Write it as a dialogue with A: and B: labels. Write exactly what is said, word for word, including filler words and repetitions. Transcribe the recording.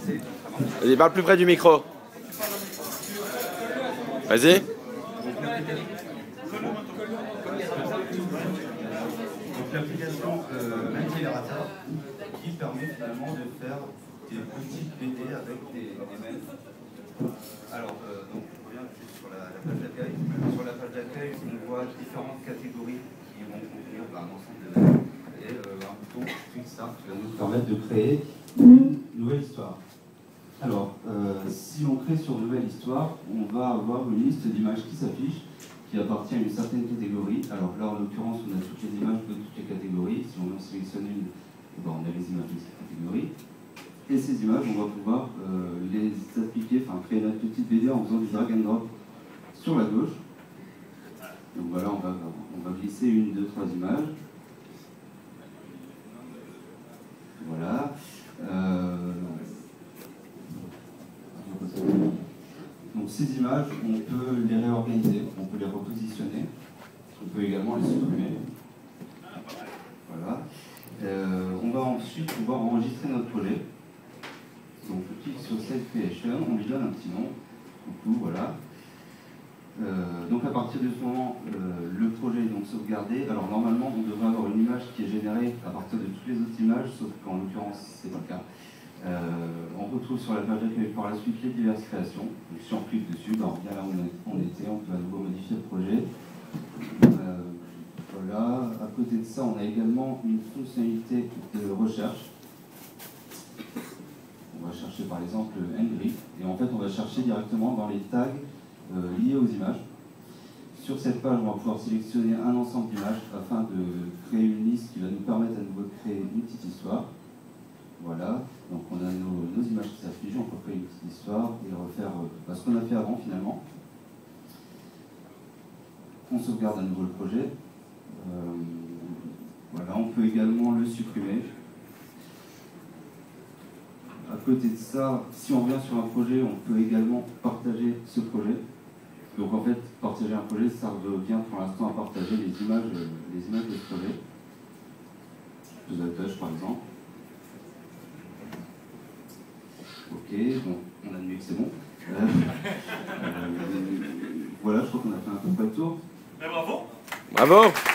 A: Vas-y, parle plus près du micro. Vas-y.
B: Donc l'application euh, Accélérateur qui permet finalement de faire des petites B D avec des, des mêmes. Alors, euh, donc on revient juste sur la, la page d'accueil. Sur la page d'accueil, on voit différentes catégories qui vont contenir bah, un ensemble de mêmes et euh, un bouton Quick Start qui va nous permettre de créer une nouvelle histoire. Alors, euh, si on crée sur nouvelle histoire, on va avoir une liste d'images qui s'affiche, qui appartient à une certaine catégorie. Alors là, en l'occurrence, on a toutes les images de toutes les catégories. Si on en sélectionne une, ben, on a les images de cette catégorie. Et ces images, on va pouvoir euh, les appliquer, enfin créer notre petite B D en faisant du drag and drop sur la gauche. Donc voilà, on va, on va glisser une, deux, trois images. Voilà. Euh, Donc ces images, on peut les réorganiser, on peut les repositionner, on peut également les supprimer. Voilà. Euh, on va ensuite pouvoir enregistrer notre projet. Donc je clique sur Save Creation, on lui donne un petit nom. Coucou, voilà. Euh, donc à partir de ce moment, euh, le projet est donc sauvegardé. Alors normalement, on devrait avoir une image qui est générée à partir de toutes les autres images, sauf qu'en l'occurrence, c'est pas le cas. Euh, on retrouve sur la page d'accueil par la suite les diverses créations. Donc, si on clique dessus, ben, on revient là où on était, on peut à nouveau modifier le projet. Euh, voilà. À côté de ça, on a également une fonctionnalité de recherche. On va chercher par exemple Angry, et en fait on va chercher directement dans les tags euh, liés aux images. Sur cette page, on va pouvoir sélectionner un ensemble d'images afin de créer une liste qui va nous permettre à nouveau de créer une petite histoire. Voilà, donc on a nos, nos images qui s'affichent, on peut créer une petite histoire et refaire euh, bah, ce qu'on a fait avant finalement. On sauvegarde à nouveau le projet. Euh, voilà, on peut également le supprimer. À côté de ça, si on revient sur un projet, on peut également partager ce projet. Donc en fait, partager un projet, ça revient pour l'instant à partager les images, les images de ce projet. Deux attaches par exemple. Ok, bon, on admet que c'est bon. Euh, euh, voilà, je crois qu'on a fait un peu près le tour.
C: Mais bravo!
A: Bravo!